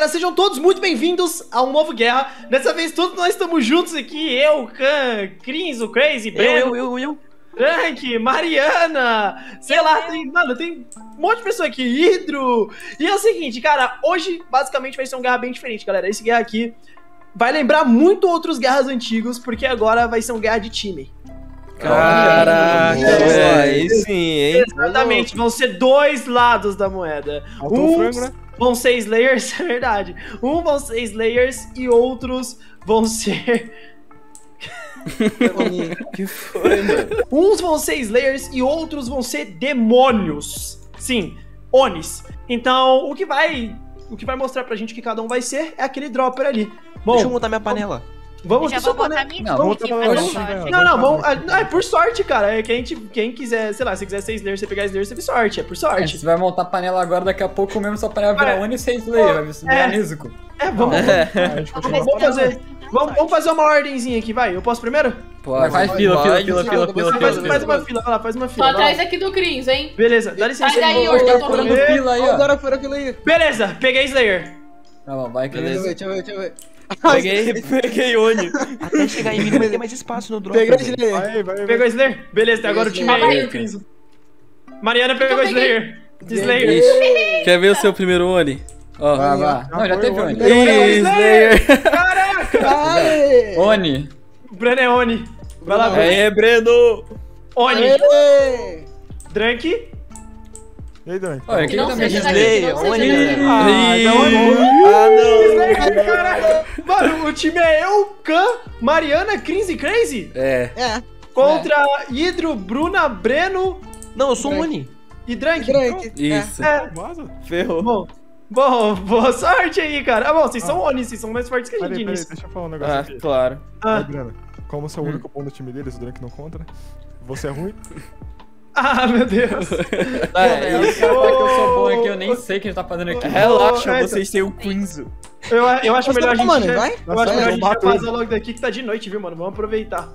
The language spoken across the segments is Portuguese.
galera, sejam todos muito bem-vindos a um novo Guerra. Dessa vez todos nós estamos juntos aqui, eu, Khan, Crins, o Crazy, Breno, eu. Frank, Mariana, sei lá, tem um monte de pessoa aqui, Hidro. E é o seguinte, cara, hoje basicamente vai ser um Guerra bem diferente, galera. Esse Guerra aqui vai lembrar muito outros Guerras antigos, porque agora vai ser um Guerra de time. Caraca, aí sim, hein? Exatamente, vão ser dois lados da moeda. Vão ser Slayers, é verdade. Vão ser Slayers e outros vão ser... Que foi, mano? Uns vão ser Slayers e outros vão ser demônios. Sim, Onis. Então, o que vai mostrar pra gente que cada um vai ser é aquele dropper ali. Bom, deixa eu montar minha panela. Vamos já vou botar minha Não, é por sorte, cara. É quem quiser, sei lá, se quiser ser Slayer, você pegar Slayer, você teve sorte, é por sorte. Você vai montar panela agora, daqui a pouco mesmo sua panela virar Oni sem Slayer, vai virar Nezuko. Vamos fazer uma ordemzinha aqui, vai. Eu posso primeiro? Pode. Faz fila. Faz uma fila, vai lá, faz uma fila. Tô atrás aqui do Crins, hein? Beleza, dá licença. Sai daí, hoje eu tô furando fila aí, ó. Agora fura fila aí. Beleza, peguei Slayer. Tá bom, vai, Beleza. Deixa eu ver. Peguei Oni. Até chegar em mim não vai ter mais espaço no drop. Peguei Slayer. Pegou Slayer? Beleza, agora o time é eu, Cris. Mariana pegou Slayer. Slayer. Quer ver o seu primeiro Oni? Ó. Vai. Não, já teve Oni. Slayer! Caraca! Oni. O Breno é Oni. Vai lá, Breno. Aê, Breno! Oni. Drunk. E aí, Dani? Olha, quem Não também seja Slayer, daqui, não Oni. seja daqui. Slayer, caraca. Mano, o time é eu, Khan, Mariana, Crins e Crazy. É. Contra Hidro, Bruna, Breno Não, eu sou um Oni. e Drunk. Isso. Ferrou. Bom, boa sorte aí, cara. Ah, bom, vocês são Oni, vocês são mais fortes que a gente nisso. Deixa eu falar um negócio aqui. Claro. Aí, Breno, como eu sou o único bom do time deles, o Drake não conta, né? Você é ruim? Ah, meu Deus. Esse cara fala que eu sou bom aqui, eu nem sei o que a gente tá fazendo aqui. Relaxa, vocês têm o Quinzo. Eu acho melhor a gente... Mano, vai? Eu acho melhor a gente já vazar logo daqui que tá de noite, viu, mano? Vamos aproveitar.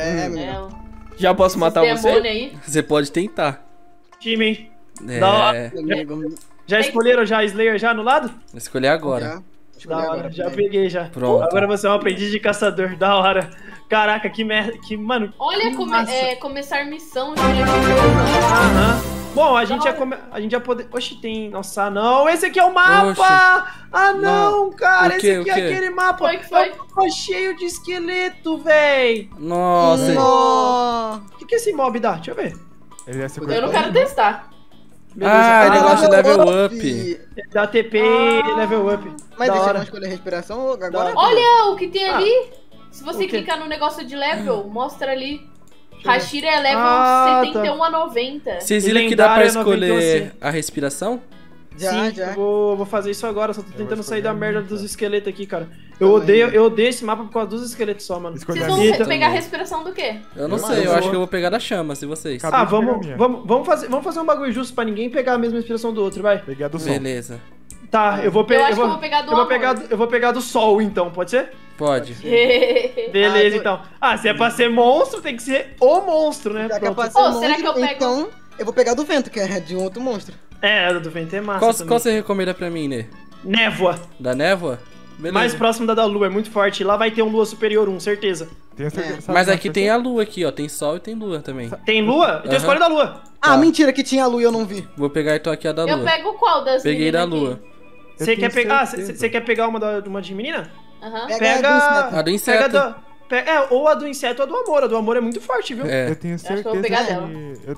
Já posso matar você? Aí. Você pode tentar. Time, hein? É. Da hora. Já escolheram já Slayer já no lado? Vou escolher agora. Da hora, já peguei já. Pronto. Agora você é um aprendiz de caçador, da hora. Caraca, que merda, mano. Olha, começar missão. Já Bom, a gente ia poder... Oxi, tem... Nossa, não. Esse aqui é o mapa! Oxe. Ah, não, cara. Esse aqui é aquele mapa. Foi que foi? É um mapa cheio de esqueleto, véi. Nossa. O que esse mob dá? Deixa eu ver. Ele é Eu não quero testar. Ah, negócio de level up. Dá TP e level up. Mas Da deixa hora. eu escolher a respiração agora. Olha o que tem ali. Se você O quê? clicar no negócio de level, mostra ali. eu ver. Hashira é level Ah, 71 a 90. Vocês E viram que dá pra lendária 91. escolher a respiração? Sim, Já. eu vou fazer isso agora, só tô tentando vou sair da escolher merda a minha, dos esqueletos aqui, cara. Eu odeio esse mapa por causa dos esqueletos só, mano. Escolhi Vocês a vão minha. pegar a respiração do quê? Eu não Eu sei, eu vou- acho que eu vou pegar da chama, se vocês. Acabei Ah, de pegar a vamos minha. fazer um bagulho justo pra ninguém pegar a mesma inspiração do outro, vai. Peguei a do som. Beleza. Tá, eu vou Eu pegar. acho que eu vou pegar do eu vou pegar do sol, então, pode ser? Pode. Beleza, então. Ah, se é pra ser monstro, tem que ser o monstro, né? Já que é Pronto. pra ser Ô, será que eu pego- então eu vou pegar do vento, que é de um outro monstro. É, do vento é massa. Qual também. você recomenda pra mim, Nê? Névoa. Da névoa? Beleza. Mais próximo da lua, é muito forte. Lá vai ter um lua superior 1, certeza. Tenho certeza. Sabe Mas uma aqui coisa? tem a lua aqui, ó. Tem sol e tem lua também. Tem lua? Então Aham. escolhe da lua. Ah, mentira, que tinha a lua e eu não vi. Vou pegar então aqui a da Eu lua. pego qual das Peguei da meninas lua. aqui? Você tenho quer pegar? certeza. Você quer pegar uma de menina? Aham. Pega A do inseto. Ou a do inseto ou a do amor. A do amor é muito forte, viu? É. Eu tenho que eu vou certeza pegar que dela.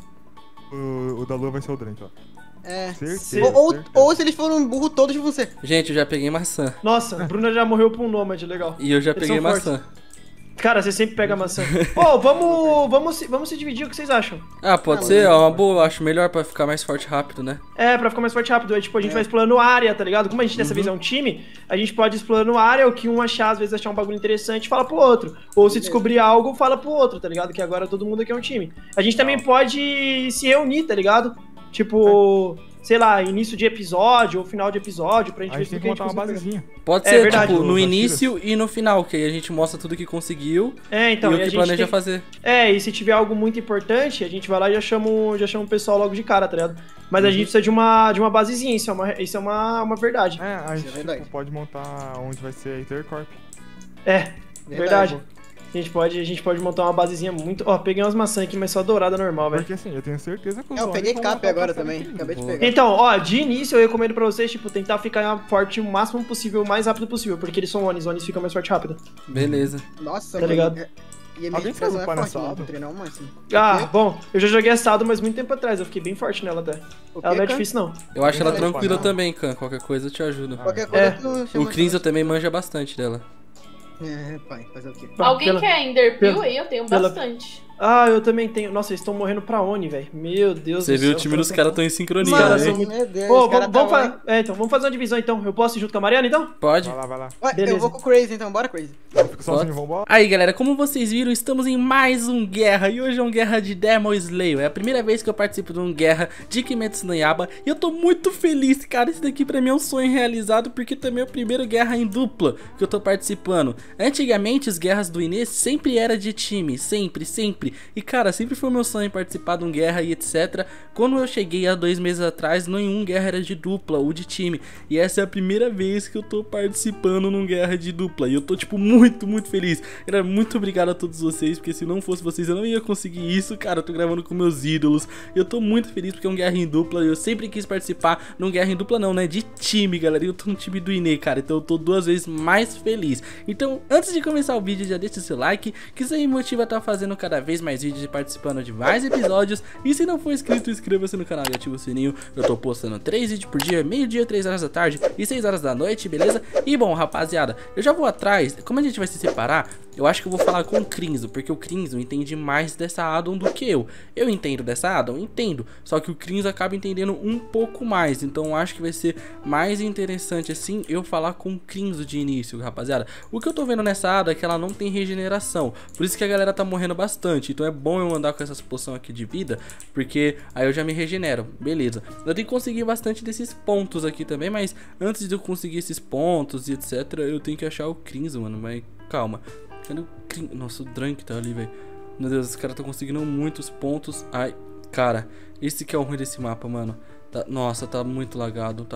o da lua vai ser o Drake, ó. É. Certeza. Ou se eles foram burro todos de você. Gente, eu já peguei maçã. Nossa, a Bruna já morreu pra um nômade, legal. E eu já Eles peguei são fortes. maçã. Cara, você sempre pega maçã. Ô, vamos se dividir, o que vocês acham? Ah, pode ser, ó, uma boa. Eu acho melhor pra ficar mais forte rápido, né? É, pra ficar mais forte rápido. Aí, tipo, a gente vai explorando área, tá ligado? Como a gente dessa vez é um time, a gente pode ir explorando área, o que um achar, às vezes achar um bagulho interessante, fala pro outro. Ou se descobrir algo, fala pro outro, tá ligado? Que agora todo mundo aqui é um time. A gente também pode se reunir, tá ligado? Tipo, sei lá, início de episódio ou final de episódio, pra gente A ver gente tem tudo que montar uma consegue pegar. basezinha. Pode É ser, verdade. tipo, no Os início e no final, que aí a gente mostra tudo que conseguiu Então, e o e a que gente planeja tem- fazer. E se tiver algo muito importante, a gente vai lá e já chama o pessoal logo de cara, tá ligado? Mas a gente precisa de uma basezinha, isso é uma verdade. A gente é verdade. tipo, pode montar onde vai ser a Intercorp. Verdade. A gente pode montar uma basezinha muito... Ó, peguei umas maçãs aqui, mas só dourada normal, velho. Porque assim, eu tenho certeza que os Eu Oni peguei vão cap montar um agora castelo também. incrível. Acabei de Boa. pegar. Então, ó, de início eu recomendo pra vocês, tipo, tentar ficar forte o máximo possível, o mais rápido possível, porque eles são Onis fica mais forte rápido. Beleza. Nossa, Tá ligado? E a minha Alguém defesa fez não um é pano forte, não. assado? Vou treinar uma assim. Ah, bom, eu já joguei assado, mas muito tempo atrás, eu fiquei bem forte nela até. O Ela não é quê, difícil, não. Eu acho ela Beleza, tranquila não. também, Khan. Qualquer coisa eu te ajudo. Qualquer coisa É. tu chama O Crinzo também manja bastante dela. pai, fazer o quê? Alguém Pela- quer Enderpeel pela- aí? Eu tenho pela- bastante. Ah, eu também tenho. Nossa, eles estão morrendo pra Oni, velho. Meu Deus Você do viu, céu. o time dos caras estão em sincronia, Os caras né? são- Meu Deus, Pô, os caras vamos tá fazer. Então, vamos fazer uma divisão então. Eu posso ir junto com a Mariana, então? Pode. Vai lá. Ué, Beleza. eu vou com o Crazy então, bora Crazy. Eu fico sozinho, Pode. vambora. Aí galera, como vocês viram, estamos em mais um Guerra. E hoje é um Guerra de Demon Slayer. É a primeira vez que eu participo de um Guerra de Kimetsu no Yaiba. E eu tô muito feliz, cara. Isso daqui pra mim é um sonho realizado, porque também é o primeiro Guerra em dupla que eu tô participando. Antigamente os Guerras do Inês sempre era de time, sempre. E cara, sempre foi meu sonho participar de um Guerra e etc. Quando eu cheguei há 2 meses atrás, nenhum Guerra era de dupla ou de time. E essa é a primeira vez que eu tô participando num Guerra de dupla. E eu tô tipo muito feliz. Galera, muito obrigado a todos vocês, porque se não fosse vocês eu não ia conseguir isso, cara. Eu tô gravando com meus ídolos. E eu tô muito feliz porque é um Guerra em dupla. Eu sempre quis participar num Guerra em dupla não, né? De time, galera. E eu tô no time do Inê, cara. Então eu tô 2 vezes mais feliz. Então, antes de começar o vídeo, já deixa o seu like, que isso aí me motiva a estar fazendo cada vez mais vídeos e participando de mais episódios. E se não for inscrito, inscreva-se no canal e ativa o sininho. Eu tô postando 3 vídeos por dia, meio-dia, 3 horas da tarde e 6 horas da noite, beleza? E bom, rapaziada, eu já vou atrás. Como a gente vai se separar, eu acho que eu vou falar com o Crinzo, porque o Crinzo entende mais dessa addon do que eu. Eu entendo dessa addon? Entendo. Só que o Crinzo acaba entendendo um pouco mais. Então eu acho que vai ser mais interessante assim eu falar com o Crinzo de início, rapaziada. O que eu tô vendo nessa addon é que ela não tem regeneração. Por isso que a galera tá morrendo bastante. Então é bom eu andar com essas poções aqui de vida, porque aí eu já me regenero. Beleza. Eu tenho que conseguir bastante desses pontos aqui também, mas antes de eu conseguir esses pontos e etc, eu tenho que achar o Crinzo, mano. Mas calma. Cadê o Crinzo? Nossa, o Drank tá ali, velho. Meu Deus, os caras estão conseguindo muitos pontos. Ai, cara, esse que é o ruim desse mapa, mano. Nossa, tá muito lagado,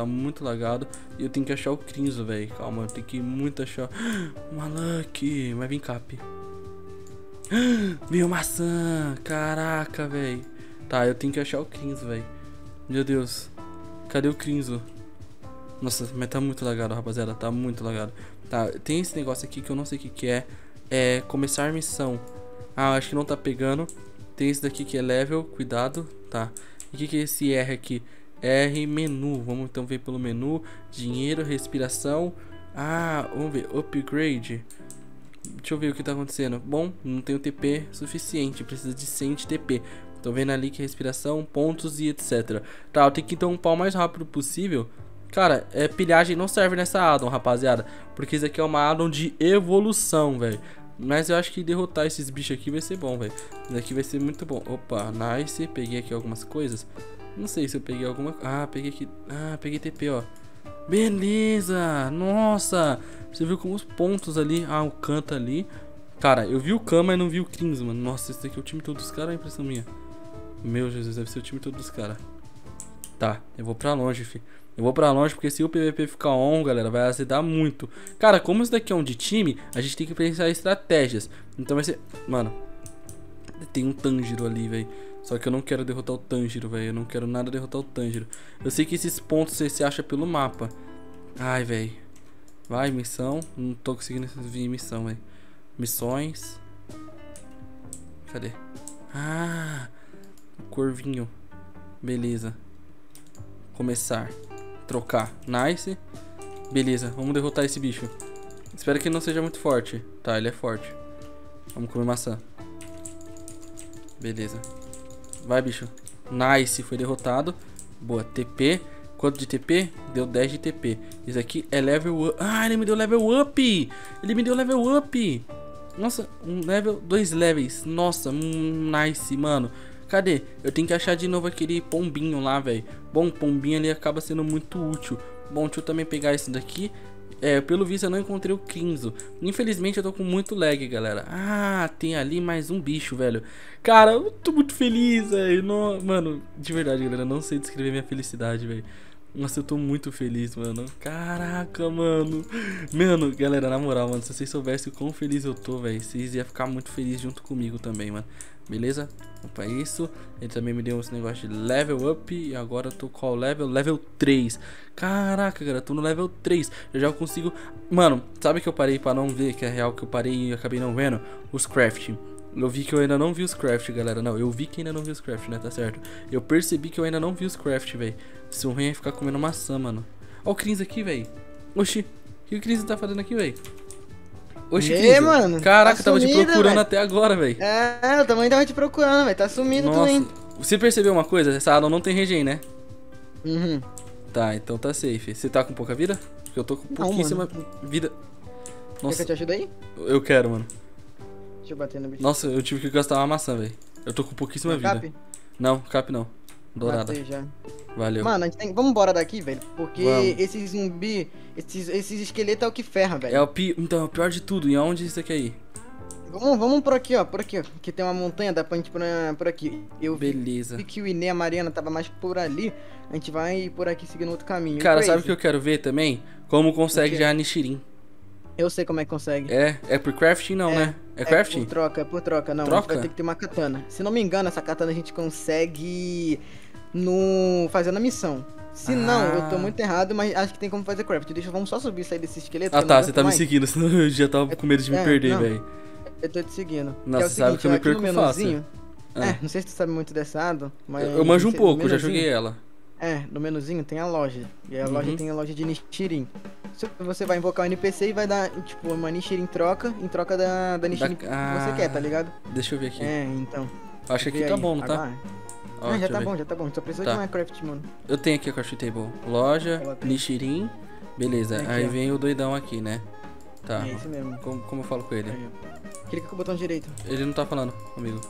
E eu tenho que achar o Crinzo, velho. Calma, eu tenho que muito achar. Malak, vai vir cap. Veio maçã, caraca, velho. Tá, eu tenho que achar o Crinzo, velho. Meu Deus, cadê o Crinzo? Nossa, mas tá muito lagado, rapaziada, tá muito lagado. Tá, tem esse negócio aqui que eu não sei o que é. É começar missão. Ah, acho que não tá pegando. Tem esse daqui que é level, cuidado. Tá, e o que é esse R aqui? R, menu, vamos então ver pelo menu. Dinheiro, respiração. Ah, vamos ver, upgrade. Deixa eu ver o que tá acontecendo. Bom, não tenho TP suficiente, precisa de 100 de TP. Tô vendo ali que respiração, pontos e etc. Tá, eu tenho que então upar o mais rápido possível. Cara, pilhagem não serve nessa addon, rapaziada, porque isso aqui é uma addon de evolução, velho. Mas eu acho que derrotar esses bichos aqui vai ser bom, velho. Isso aqui vai ser muito bom. Opa, nice. Peguei aqui algumas coisas. Não sei se eu peguei alguma... Ah, peguei aqui... Ah, peguei TP, ó. Beleza. Nossa. Você viu como os pontos ali... Ah, o Khan tá ali. Cara, eu vi o Khan, mas não vi o Crinzo, mano. Nossa, esse daqui é o time todo dos caras, é a impressão minha. Meu Jesus, deve ser o time todo dos caras. Tá, eu vou pra longe, fi. Eu vou pra longe porque se o PVP ficar on, galera, vai azedar muito. Cara, como isso daqui é um de time, a gente tem que pensar em estratégias. Então vai ser... Mano, tem um Tanjiro ali, velho. Só que eu não quero derrotar o Tanjiro, velho. Eu não quero nada derrotar o Tanjiro. Eu sei que esses pontos você se acha pelo mapa. Ai, velho. Vai, missão. Não tô conseguindo vir missão, velho. Missões. Cadê? Ah, o corvinho. Beleza. Começar. Trocar. Nice. Beleza, vamos derrotar esse bicho. Espero que ele não seja muito forte. Tá, ele é forte. Vamos comer maçã. Beleza. Vai, bicho. Nice, foi derrotado. Boa, TP. Quanto de TP? Deu 10 de TP. Isso aqui é level up. Ah, ele me deu level up. Ele me deu level up. Nossa, 2 levels. Nossa, nice, mano. Cadê? Eu tenho que achar de novo aquele pombinho lá, velho. Bom, pombinho ali acaba sendo muito útil. Bom, deixa eu também pegar isso daqui. Pelo visto eu não encontrei o Crinzo. Infelizmente eu tô com muito lag, galera. Ah, tem ali mais um bicho, velho. Cara, eu tô muito feliz, velho. Mano, de verdade, galera, eu não sei descrever minha felicidade, velho. Nossa, eu tô muito feliz, mano. Caraca, mano. Mano, galera, na moral, mano, se vocês soubessem o quão feliz eu tô, velho, vocês iam ficar muito felizes junto comigo também, mano. Beleza? Opa, isso. Ele também me deu esse negócio de level up. E agora eu tô qual level? Level 3. Caraca, cara, eu tô no level 3. Eu já consigo... Mano, sabe que eu parei pra não ver, que é real que eu parei e acabei não vendo? Os crafting. Eu vi que eu ainda não vi os craft, galera. Não, eu vi que ainda não vi os craft, né? Tá certo. Eu percebi que eu ainda não vi os craft, velho. Se o ruim é ficar comendo maçã, mano. Ó o Crinzo aqui, velho. Oxi, o que o Crinzo tá fazendo aqui, velho? Oxi, Crinzo. Mano, caraca, tá tava te sumido, procurando véio. até agora, velho. Eu também tava te procurando, velho. Tá sumindo também. Você percebeu uma coisa? Essa área não tem regen, né? Uhum. Tá, então tá safe. Você tá com pouca vida? Porque eu tô com pouquíssima vida. Nossa. Quer que eu te ajude aí? Eu quero, mano. Deixa eu bater no bicho. Nossa, eu tive que gastar uma maçã, velho. Eu tô com pouquíssima vida. Cap? Não, cap não. Dourada. Matei já. Valeu. Mano, a gente tem... vamos embora daqui, velho. Porque Vamos. esses zumbi, esses esqueletos é o que ferra, velho. Então, é o pior de tudo. E aonde você quer ir? Vamos por aqui, ó. Por aqui, ó. Que tem uma montanha, dá pra gente ir por aqui. Eu Beleza. vi que o Iné e a Mariana tava mais por ali. A gente vai por aqui seguindo outro caminho. Cara, Crazy. sabe o que eu quero ver também? Como consegue O quê? já Nishirin. Eu sei como é que consegue. É por crafting não, né? É crafting? É por troca, não. A Troca? gente vai ter que ter uma katana. Se não me engano, essa katana a gente consegue fazendo a missão. Se não, eu tô muito errado, mas acho que tem como fazer craft. Vamos só subir, sair desse esqueleto. Ah que eu tá, não você aguento tá me mais. seguindo, senão eu já tava com medo de me perder, não. velho. Eu tô te seguindo. Nossa, é o você sabe seguinte, que eu me aqui no perco fácil. menuzinho. Ah. Não sei se tu sabe muito dessa ado, mas... Eu manjo um no pouco, já menuzinho- joguei ela. No menuzinho tem a loja. E a Uhum. loja tem a loja de Nishirin. Você vai invocar o NPC e vai dar, tipo, uma Nishirin em troca da Nishirin que você quer, tá ligado? Deixa eu ver aqui. Então. Acho que aqui vê tá aí, bom, não tá? agora. Ó, já deixa eu tá ver. bom, já tá bom. Só precisa Tá. de uma craft, mano. Eu tenho aqui a craft table. Loja, Ela tem. Nishirin. Beleza, Aqui, aí ó. vem o doidão aqui, né? Tá. É isso mesmo. Como eu falo com ele? Aí, ó. Clica com o botão direito. Ele não tá falando comigo.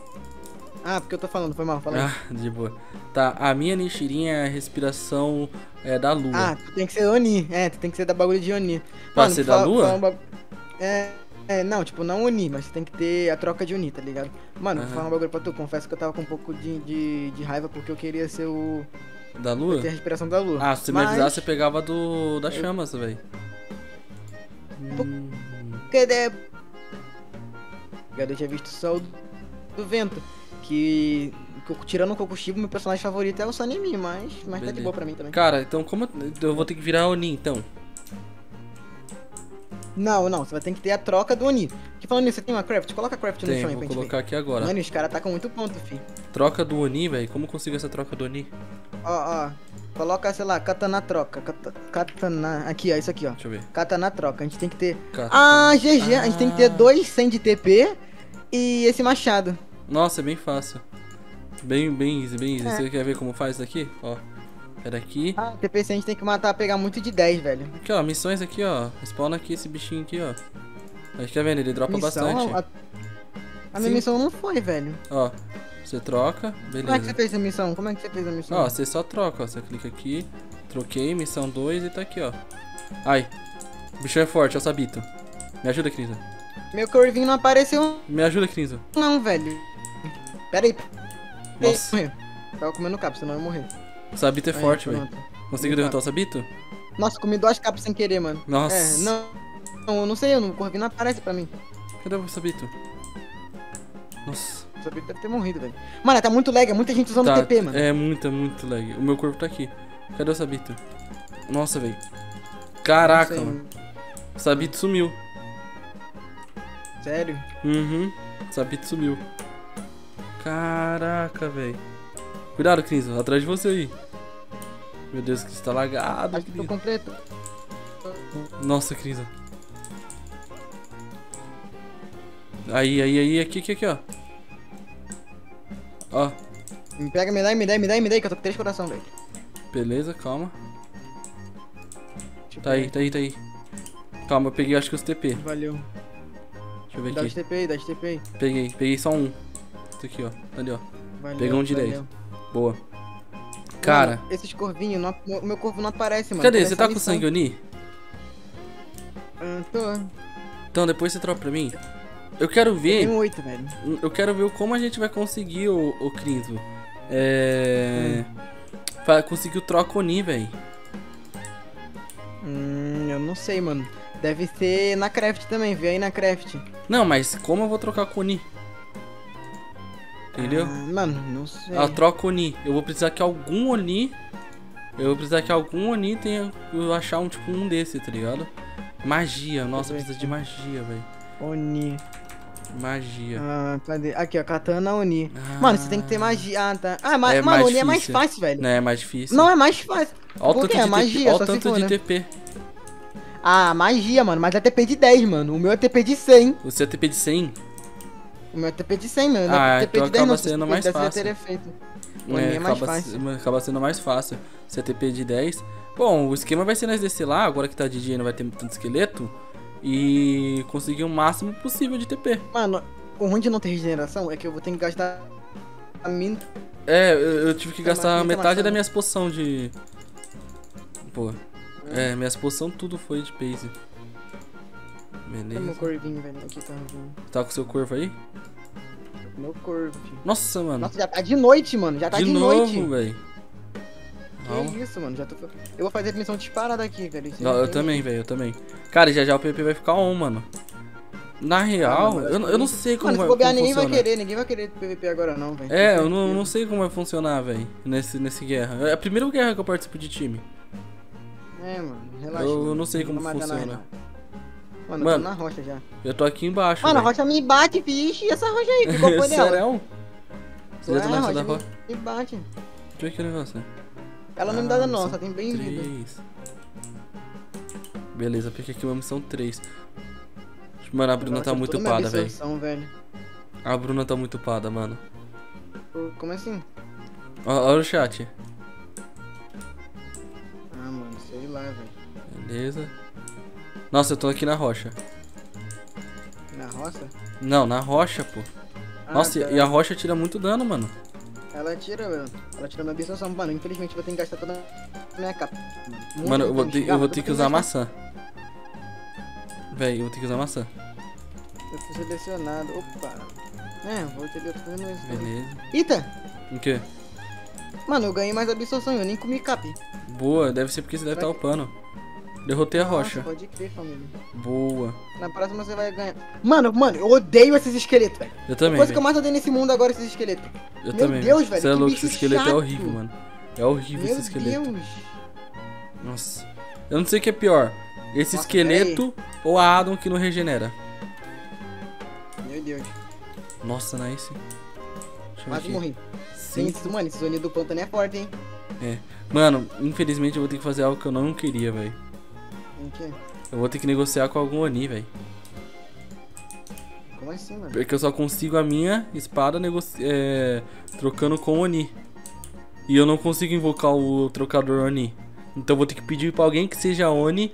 Ah, porque eu tô falando, foi mal, fala aí. Ah, de boa. Tá, a minha Nishirin é a respiração da lua. Ah, tu tem que ser Oni. Tu tem que ser da bagulho de Oni. Pra ser da lua? Não, tipo, não Oni, mas você tem que ter a troca de Oni, tá ligado? Mano, vou Aham. falar um bagulho pra tu. Confesso que eu tava com um pouco de raiva porque eu queria ser o. Da lua? Ter a respiração da lua. Ah, se você me avisasse, você pegava da chamas, velho. Cadê? Eu tinha visto só o do vento. Que. Tirando o Kokushibo, meu personagem favorito é o Sanemi, mas tá de Beleza. boa pra mim também. Cara, então como eu vou ter que virar Oni, então? Não, você vai ter que ter a troca do Oni. Que falando nisso, você tem uma craft? Coloca a craft no Tem, chão aí vou pra gente colocar ver. aqui agora. Mano, os caras tá com muito ponto, fi. Troca do Oni, velho. Como eu consigo essa troca do Oni? Ó. Coloca, sei lá, katana troca. Katana. Aqui, ó, isso aqui, ó. Deixa eu ver. Katana troca. A gente tem que ter. Katana. GG. A gente tem que ter 2 100 de TP e esse machado. Nossa, é bem fácil. Bem easy, bem easy. Você quer ver como faz isso daqui? Ó. Era aqui. TP 100 a gente tem que matar, pegar muito de 10, velho. Aqui, ó. Missões aqui, ó. Spawna aqui esse bichinho aqui, ó. A gente quer ver, ele dropa bastante. A minha Sim. missão não foi, velho. Ó. Você troca, beleza. Como é que você fez a missão? Como é que você fez a missão? Ó, você só troca, ó. Você clica aqui. Troquei, missão 2 e tá aqui, ó. Ai. O bichão é forte, ó, Sabito. Me ajuda, Crinzo. Meu curvinho não apareceu, Me ajuda, Crinzo. não, velho. Pera aí. Nossa. Morreu. Tava comendo capa, senão eu ia morrer. O Sabito é Aí, forte, velho. pronto. Conseguiu derrotar o Sabito? Nossa, comi 2 capas sem querer, mano. Nossa. Eu não sei, o corvinho não aparece pra mim. Cadê o Sabito? Nossa. O Sabito deve ter morrido, velho. Mano, tá muito lag, é muita gente usando Tá, TP, mano. é muito lag. O meu corpo tá aqui. Cadê o Sabito? Nossa, velho. Caraca, Não sei, mano. O Sabito sumiu. Sério? Uhum. O Sabito sumiu. Caraca, velho. Cuidado, Crinzo. Atrás de você aí. Meu Deus, que está lagado, Acho que tô Crinzo. completo. Nossa, Crinzo. Aí, aqui, ó. Ó, Me pega, me dá, que eu tô com 3 coração, velho. beleza, calma. Deixa eu Tá aí. Calma, eu peguei acho que os TP. Valeu. Deixa eu ver Dá os aqui. TP aí, dá os TP aí. Peguei só um. Esse aqui, ó. Ali, ó. Valeu, Pegou um direito. valeu. Boa. Cara, Mano, esses corvinhos, o meu corvo não aparece, mano. cadê? Parece Você tá a com missão. sangue Oni? Tô. Então depois você troca pra mim. Eu quero Eu ver. tenho 8, velho. Eu quero ver como a gente vai conseguir o Crismo. Conseguir o troca Oni, velho. Eu não sei, mano. Deve ser na craft também, vê aí na craft. Não, mas como eu vou trocar com o Oni? Entendeu? Mano, não sei. Ah, troca Oni. Eu vou precisar que algum Oni. Tenha. Eu achar um desse, tá ligado? Magia. Nossa, Deixa eu ver precisa de magia, velho. Oni. Magia. Cadê? Aqui, ó, Katana Oni. Ah. Mano, você tem que ter magia. Ah, tá. É Mano, mais Oni é mais difícil. fácil, velho. Não, é mais difícil. Não, é mais fácil. Olha o Por tanto quê? de Magia, TP. Olha só o se tanto for, de né? TP. Ah, magia, mano. Mas é TP de 10, mano. O meu é TP de 100. O seu é TP de 100? O meu é TP de 100, mano. Ah, TP então de 10 acaba não. sendo Se mais tivesse, eu fácil. teria feito. O Oni é mais fácil. Acaba sendo mais fácil. Você é TP de 10. Bom, o esquema vai ser nós descer lá, agora que tá de dia não vai ter tanto esqueleto. E conseguir o máximo possível de TP. Mano, o ruim de não ter regeneração é que eu vou ter que gastar a mina. Eu tive que Tá gastar matando, tá metade matando. das minhas poções de... Pô. Minhas poções tudo foi de base. Meu Beleza. corvinho, velho. Aqui tá corvinho. Tá com o seu corvo aí? Meu corvo, filho. Nossa, mano. Nossa, já tá de noite, mano. Já tá de noite. novo, velho. Que isso, mano. Eu vou fazer missão disparada aqui, velho. Isso Eu não tem também, jeito. velho, eu também. Cara, já o PP vai ficar on, mano. Na real, Mano, eu não sei como Mano, se vai bobear, como ninguém vai funciona. querer. Ninguém vai querer PVP agora, não, velho. Eu não sei como vai funcionar, velho, nesse guerra. É a primeira guerra que eu participo de time. Mano. Relaxa. Eu mano. não sei como vou matar funciona. nada. Mano, eu Mano, tô na rocha já. Eu tô aqui embaixo, Mano, a velho. rocha me bate, vixe. E essa rocha aí? Ficou foi dela? Sério? Você já tá na da rocha? me bate. Deixa eu ver que negócio, né? Ela não me dá não, são só tem bem vida. 3. Beleza, porque aqui uma missão 3. Mano, a Bruna tá muito upada, velho. velho. A Bruna tá muito upada, mano. Como assim? Olha o chat. Ah, mano, sei lá, velho. Beleza. Nossa, eu tô aqui na rocha. Na roça? Não, na rocha, pô. Nossa, tá. e a rocha tira muito dano, mano. Ela tira, mano. Ela tira minha absorção. Mano, infelizmente eu vou ter que gastar toda a minha capa. Muito Mano, eu vou tempo, ter que usar maçã. Véi, eu vou ter que usar maçã. Eu fui selecionado. Opa. Vou ter que fazer isso. Beleza. Eita! O quê? Mano, eu ganhei mais absorção, eu nem comi cap. Boa, deve ser porque você deve estar upando. Derrotei a rocha. Pode crer, família. Boa. Na próxima você vai ganhar. Mano, eu odeio esses esqueletos, velho. Eu A também, coisa que eu véi. mais odeio nesse mundo agora é esses esqueletos. Eu Meu também. Deus, véi. velho, Você é que louco, bicho esse esqueleto é chato. horrível, mano. É horrível Meu esse esqueleto. Deus. Nossa. Eu não sei o que é pior. Esse Nossa, esqueleto ou a Adam que não regenera. Meu Deus. Nossa, nice. Deixa eu ver Quase aqui. morri. Sim. Mano, esse zoninho do pântano é forte, hein? Mano, infelizmente eu vou ter que fazer algo que eu não queria, velho. O quê? Eu vou ter que negociar com algum Oni, velho. Como assim, mano? Porque eu só consigo a minha espada trocando com o Oni. E eu não consigo invocar o trocador Oni. Então eu vou ter que pedir pra alguém que seja Oni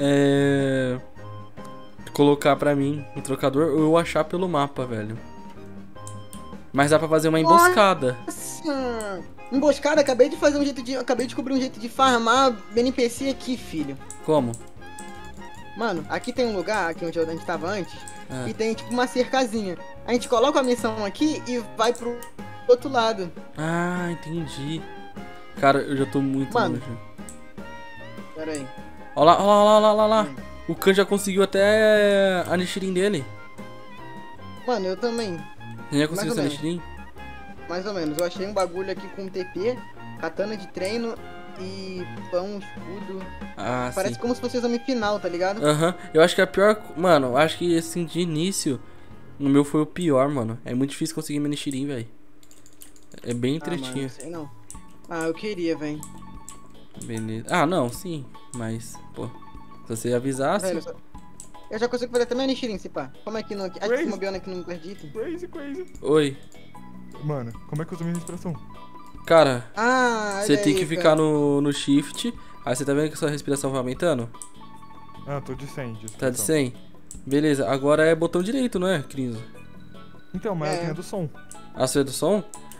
colocar pra mim um trocador ou eu achar pelo mapa, velho. Mas dá pra fazer uma emboscada. Nossa! Emboscada, acabei de descobrir um jeito de farmar NPC aqui, filho. Como? Mano, aqui tem um lugar, aqui onde a gente tava antes, Ah. e tem tipo uma cercazinha. A gente coloca a missão aqui e vai pro outro lado. Ah, entendi. Cara, eu já tô muito Mano. longe. Pera aí. Olha lá, olha lá, olha lá. O Khan já conseguiu até a Nichirin dele. Mano, eu também. Já conseguiu ou essa menos. Nichirin? Mais ou menos. Eu achei um bagulho aqui com TP, katana de treino e pão, escudo. Ah, Parece sim. como se fosse o exame final, tá ligado? Aham. Eu acho que a pior... Mano, eu acho que assim, de início, no meu foi o pior, mano. É muito difícil conseguir minha Nichirin, velho. É bem Ah, mano, tretinho. não sei não. Ah, eu queria, velho. Beleza. Ah, não, sim. Mas, pô, se você avisasse... Velho, eu já consigo fazer até minha Nichirin, se pá. Como é que não... Acho que Crazy. esse Mobiana aqui não perde item. Crazy. Oi. Mano, como é que eu uso minha respiração? Cara, Ah, você olha tem aí, que ficar no shift. Aí você tá vendo que sua respiração vai aumentando? Ah, tô de 100 de Tá de respiração. 100? Beleza, agora é botão direito, não é, Cris? Então, mas É. eu tenho a do som. A sua é do som?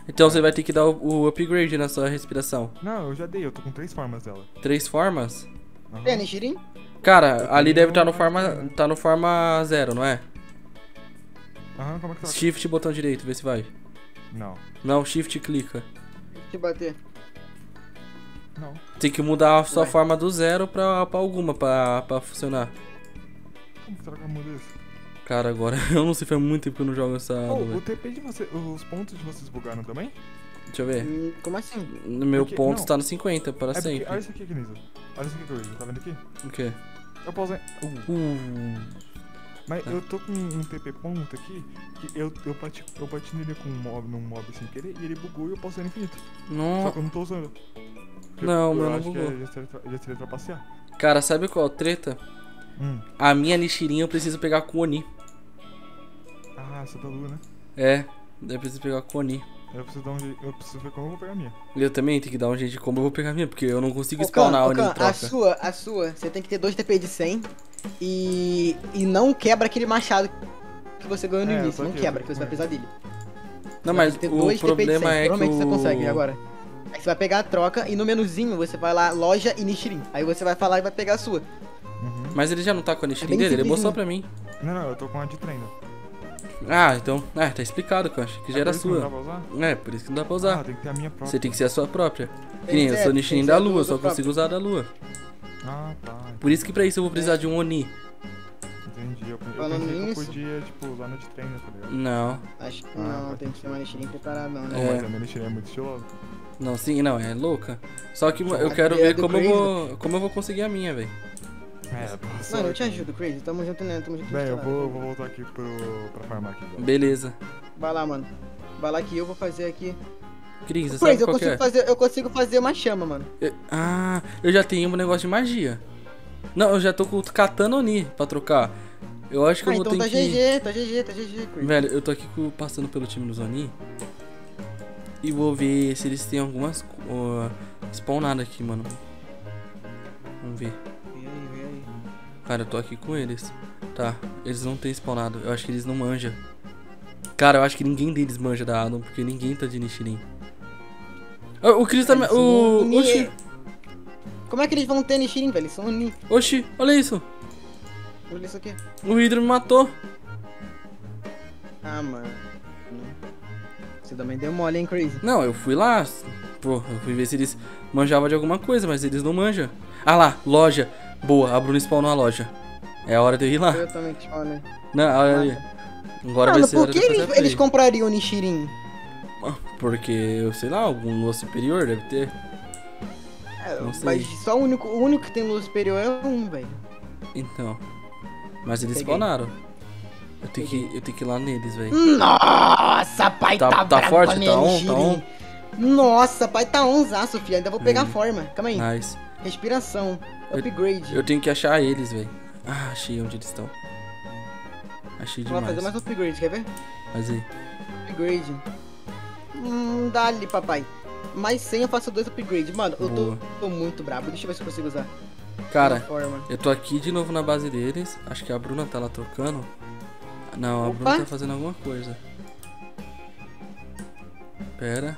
Então você vai ter que dar o upgrade na sua respiração. Não, eu já dei, eu tô com 3 formas dela. 3 formas? Aham. Tem, Nichirin? Cara, ali deve estar no forma. Tá no forma 0, não é? Aham, como é que tá? Shift botão direito, vê se vai. Não, Não, shift clica. Deixa eu bater. não. Tem que mudar a sua Vai. forma do 0 pra alguma pra funcionar. Como será que eu mudo isso? Cara, agora eu não sei, faz muito tempo que eu não jogo essa. Oh, velho. o TP de você, os pontos de vocês bugaram também? Deixa eu ver. Como assim? No meu Porque- ponto não. tá no 50 para É porque, sempre. olha isso aqui, Kenisa. Olha isso aqui, Coisa, tá vendo aqui? O quê? Eu pausei. Mas Tá. eu tô com um TP ponto aqui, que eu bati nele com num mob sem querer, e ele bugou e eu pausei no infinito. Só Não. que eu não tô usando. Porque Não, eu meu não acho que bugou. já seria trapacear. Cara, sabe qual a treta? A minha Nichirin eu preciso pegar com o Oni. Ah, essa da lua, né? É, eu preciso pegar com o Oni. Eu preciso dar um jeito, eu preciso ver como eu vou pegar a minha. Eu também tenho que dar um jeito de como eu vou pegar a minha, porque eu não consigo Ô, spawnar a Oni em Khan, troca. a sua, você tem que ter 2 TP de 100 e não quebra aquele machado que você ganhou no É, eu início. tô Não aqui, quebra, eu que tô você vai com precisar dele. Não, Você mas vai ter o 2 TP de 100, problema é que provavelmente você consegue o... agora. Aí você vai pegar a troca e no menuzinho você vai lá, loja e Nichirin. Aí você vai falar e vai pegar a sua. Mas ele já não tá com a Nichirin bem dele, ele simplesinho. mostrou pra mim. Não, eu tô com a de treino. Ah, então... Ah, tá explicado, Kanchi, que já era Por isso que não dá sua. pra usar? É, por isso que não dá pra Ah, usar. tem que ter a minha própria. Você tem que ser a sua própria. Que Tem nem que eu ser, sou tem Nichirin que da ser a lua, tua só própria. consigo usar a da lua. Ah, tá. Por isso que pra isso eu vou precisar de um Oni. Entendi. Eu Falando pensei que eu nisso- podia, tipo, usar na de treino, tá ligado? Não. Acho que Ah, não, pode tem que ser uma Nichirin preparadão, Não, né? É. mas a minha Nichirin é muito estilosa. Não, sim, não, é louca. Só que eu A quero ideia ver do como eu Crazy. vou conseguir a minha, velho. É, Mano, eu te ajudo, Crazy. Tamo junto, né? Tamo junto. Bem, eu no vou celular. voltar aqui pra farmar aqui. Agora. Beleza. Vai lá, mano. Vai lá que eu vou fazer aqui. Cris, você sabe Crazy, qual que é? eu consigo fazer uma chama, mano. Ah, eu já tenho um negócio de magia. Não, eu já tô com o Katana Oni pra trocar. Eu acho que eu vou Então ter tá que... GG, tá GG, Crazy. Velho, eu tô aqui passando pelo time dos Oni. E vou ver se eles têm algumas... spawnadas aqui, mano. Vamos ver. Vem aí. Cara, eu tô aqui com eles. Tá, eles não têm spawnado. Eu acho que eles não manjam. Cara, eu acho que ninguém deles manja da Adam, porque ninguém tá de Nichirin. O Chris tá... Eles O... são Oxi, Como é que eles vão ter Nichirin, velho? Eles são Oni. oxi, olha isso. Olha isso aqui. O Hydro me matou. Ah, mano. Você também deu mole, hein, Crazy? Não, eu fui lá. Pô, eu fui ver se eles manjavam de alguma coisa, mas eles não manjam. Ah lá, loja. Boa, a Bruna spawnou a loja. É a hora de eu ir lá. Eu também te falo, né? Não, olha ali. Agora Mano, vai ser a por hora que de fazer a eles play. comprariam Nichirin? Porque, eu sei lá, algum lua superior deve ter. Não sei. Mas só o único que tem luz superior é um, velho. Então. Mas eles Peguei. spawnaram. Eu tenho que ir lá neles, velho. Nossa, pai, Tá- tá, tá brabo forte? com a minha Tá on? Tá Nichirin. on? Nossa, pai, tá onzaço, filho. Ainda vou pegar Hum. forma. Calma aí. Nice. Respiração. Eu- Upgrade. Eu tenho que achar eles, velho. Ah, achei onde eles estão. Achei Vamos demais. fazer mais upgrade, quer ver? Mas aí. Upgrade. Dá-lhe, papai. Mais 100 eu faço 2 upgrades. Mano, eu Boa. tô muito brabo. Deixa eu ver se eu consigo usar. Cara, Uma forma. eu tô aqui de novo na base deles. Acho que a Bruna tá lá trocando. Não, a Opa. Bruna tá fazendo alguma coisa. Pera.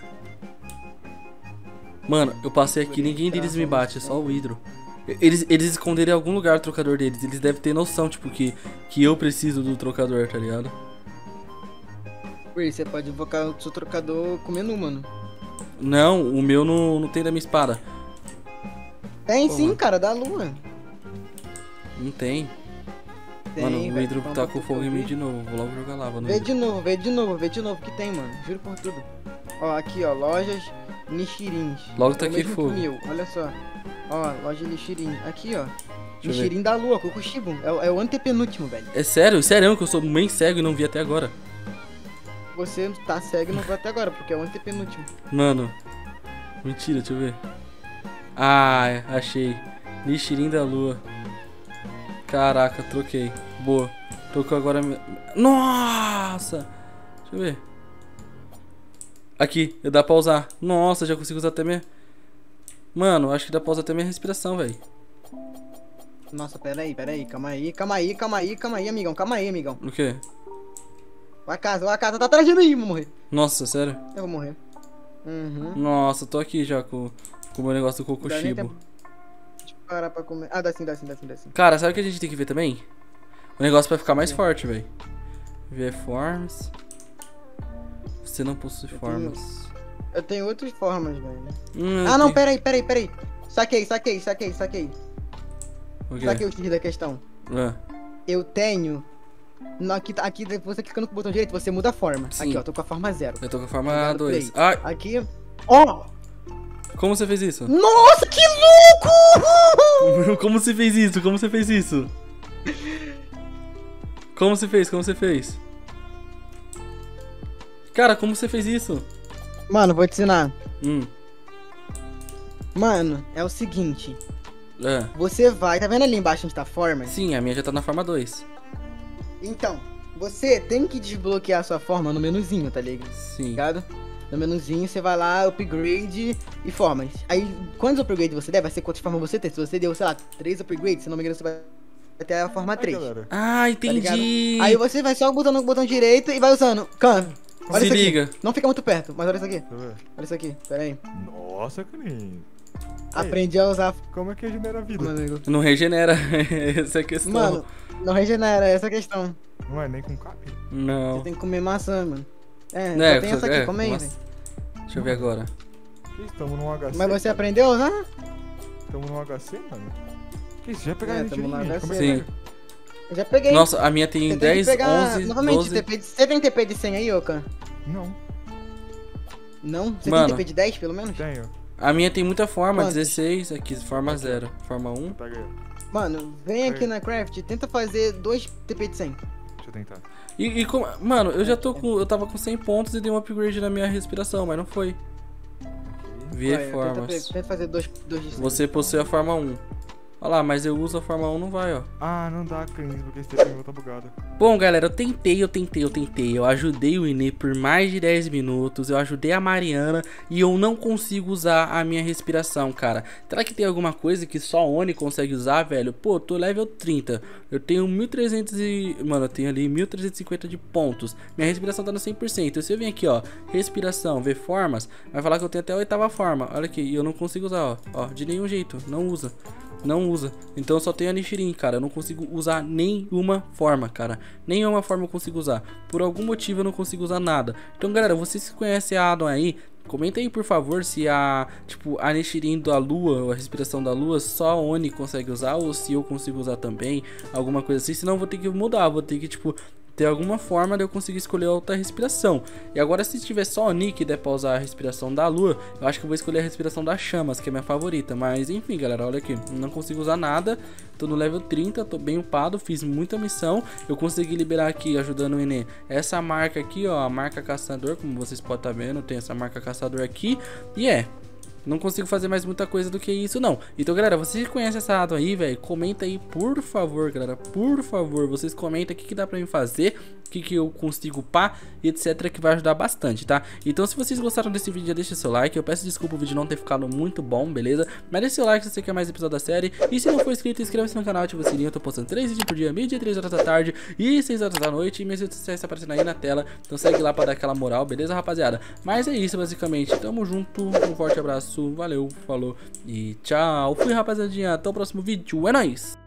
Mano, eu passei aqui, ninguém deles me bate, é só o Hydro. Eles esconderam em algum lugar o trocador deles. Eles devem ter noção, tipo, que eu preciso do trocador, tá ligado? Você pode invocar o seu trocador com menu, mano. Não, o meu não tem da minha espada. Tem Pô, sim, mano. cara, da lua. Não tem. Tem, Mano, o velho. Hydro Vamos tá pra com fogo em ver. mim de novo. Vou logo jogar lava no Vê Hydro. de novo, vê de novo que tem, mano. Juro por tudo. Ó, aqui, ó, lojas Nichirins. Logo tá É o aqui mesmo que fogo. o meu, olha só. Ó, loja Nichirin. Aqui, ó. eu ver. Nichirin da lua, Kokushibo. É o antepenúltimo, velho. É sério? Sério que eu sou bem cego e não vi até agora. Você tá cego e não vai até agora, porque é o antepenúltimo. Mano. Mentira, deixa eu ver. Ah, achei. Nichirin da lua. Caraca, troquei. Boa. Trocou agora. Nossa! Deixa eu ver. Aqui, dá pra usar. Nossa, já consigo usar até minha. Mano, acho que dá pra usar até minha respiração, velho. Nossa, pera aí, calma aí, amigão, O quê? Vai a casa, tá atrás de mim, vou morrer. Nossa, sério? Eu vou morrer. Uhum. Nossa, tô aqui já com o meu negócio do Dá nem Kokushibo. tempo de parar pra comer. Ah, dá sim. Cara, sabe o que a gente tem que ver também? O negócio pra ficar mais forte, velho. Ver formas. Você não possui formas. Eu tenho outras formas, velho. eu Não, tenho- peraí. Saquei. O quê? Saquei o X da questão. Ah, Eu tenho... Aqui, você clicando com o botão direito, você muda a forma. Sim. Aqui, ó, tô com a forma 0. eu tô com a forma Obrigado, 2. Play. Ai, Aqui... Ó! como você fez isso? Nossa, que louco! Como você fez isso? Como você fez isso? Como você fez? Como você fez? Cara, como você fez isso? Mano, vou te ensinar. Hum. Mano, é o seguinte. É. Você vai... Tá vendo ali embaixo onde tá a forma? Sim, a minha já tá na forma 2. Então, você tem que desbloquear a sua forma no menuzinho, tá Sim. ligado? No menuzinho você vai lá, upgrade e formas. Aí, quantos upgrades você der, vai ser quantas formas você ter. Se você deu, sei lá, 3 upgrades, se não me engano, você vai ter a forma 3. Galera, Ah, Tá entendi. ligado? Aí você vai só botando o botão direito e vai usando. Olha Se isso aqui. liga. Não fica muito perto, mas olha isso aqui. tá vendo? Olha isso aqui, pera aí. Nossa, Caninho. Aprendi a usar, Como é que regenera a vida? meu amigo. Não regenera. Essa é a questão. Mano, não regenera, essa é a questão. Não é nem com cap? Não. Você tem que comer maçã, mano. É, É, só tem essa aqui, é, come aí, nossa. velho. Deixa eu ver agora. Que estamos num HC? Mas você aprendeu a usar? Estamos num HC, mano? Que isso? Já pegaram É, a gente tamo no ali? HC, Como é Sim. que é? Eu já peguei. Nossa, a minha tem Você tem 10, que pegar 11, novamente, 12. Você tem TP de 100 aí, Okan? Não, Não? Você Mano. tem TP de 10, pelo menos? tenho. A minha tem muita forma, Quantas? 16, aqui, forma 0. Forma 1. Pega aí. Mano, vem aqui na Craft, tenta fazer 2 TP de 100. Deixa eu tentar. Mano, eu já tô com. Eu tava com 100 pontos e dei um upgrade na minha respiração, mas não foi. Ver Vai, formas. Tenta fazer 2 de 100. Você possui a forma 1. Olha lá, mas eu uso a forma 1, não vai, ó. Ah, não dá, Caninho, porque esse TP meu tá bugado. Bom, galera, eu tentei. Eu ajudei o Inê por mais de 10 minutos. Eu ajudei a Mariana e eu não consigo usar a minha respiração, cara. Será que tem alguma coisa que só a Oni consegue usar, velho? Pô, eu tô level 30. Eu tenho 1300 e... Mano, eu tenho ali 1350 de pontos. Minha respiração tá no 100%. Se eu vim aqui, ó, respiração, ver formas, vai falar que eu tenho até a 8ª forma. Olha aqui, e eu não consigo usar, ó, de nenhum jeito. Não usa. Não usa. Então eu só tenho a Nichirin, cara. Eu não consigo usar nenhuma forma, cara. Nenhuma forma eu consigo usar. Por algum motivo eu não consigo usar nada. Então, galera, vocês que conhecem a Addon aí, comenta aí, por favor, se a Nichirin da Lua, a respiração da Lua, só a Oni consegue usar, ou se eu consigo usar também, alguma coisa assim. Senão eu vou ter que mudar, vou ter que, tipo, ter alguma forma de eu conseguir escolher outra respiração. E agora, se tiver só a Nick e der pra usar a respiração da Lua, eu acho que eu vou escolher a respiração das chamas, que é minha favorita. Mas enfim, galera, olha aqui, não consigo usar nada. Tô no level 30, tô bem upado, fiz muita missão. Eu consegui liberar aqui, ajudando o Inê, essa marca aqui, ó, a marca caçador, como vocês podem estar vendo, tem essa marca caçador aqui. E não consigo fazer mais muita coisa do que isso, não. Então, galera, vocês que conhecem essa Addon aí, velho, comenta aí, por favor, galera. Por favor, vocês comentam o que dá pra mim fazer, o que eu consigo upar, e etc, que vai ajudar bastante, tá? Então, se vocês gostaram desse vídeo, já deixa seu like. Eu peço desculpa o vídeo não ter ficado muito bom, beleza? Mas deixa seu like se você quer mais episódio da série. E se não for inscrito, inscreva-se no canal, ativa o sininho. Eu tô postando 3 vídeos por dia, meio-dia, 3 horas da tarde e 6 horas da noite. E minhas redes sociais estão aparecendo aí na tela. Então segue lá pra dar aquela moral, beleza, rapaziada? Mas é isso, basicamente. Tamo junto, um forte abraço, valeu, falou e tchau. Fui, rapaziadinha, até o próximo vídeo, é nóis!